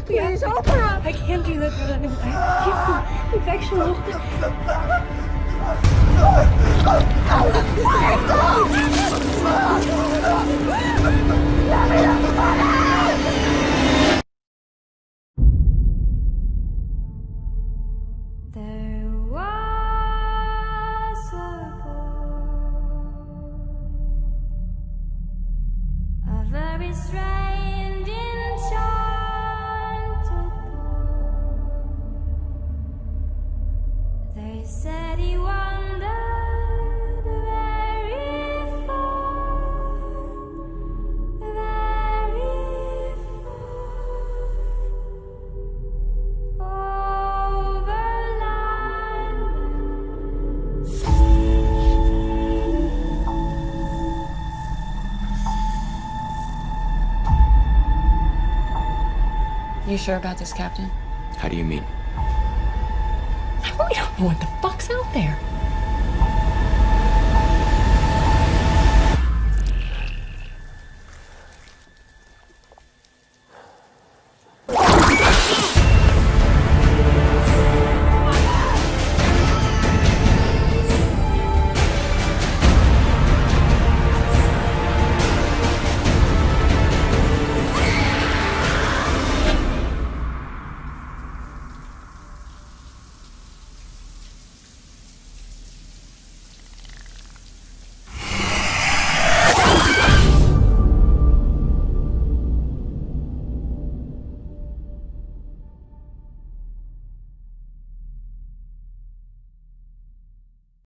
Please open up. I can't do that. I can't. Infection. There was a boy, a very strange, enchanted boy. They said he wandered very far, very far, over land and sea. You sure about this, Captain? How do you mean? We don't know what the fuck's out there.